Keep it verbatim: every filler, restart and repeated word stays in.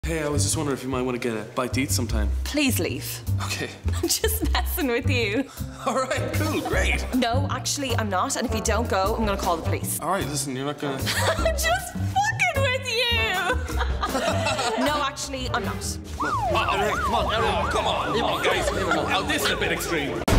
Hey, I was just wondering if you might want to get a bite to eat sometime. Please leave. Okay. I'm just messing with you. All right, cool, great. No, actually, I'm not. And if you don't go, I'm going to call the police. All right, listen, you're not gonna... I'm just fucking with you. No, actually, I'm not. Oh, all right, come on, everyone, come on. Come on, guys. Oh, this is a bit extreme.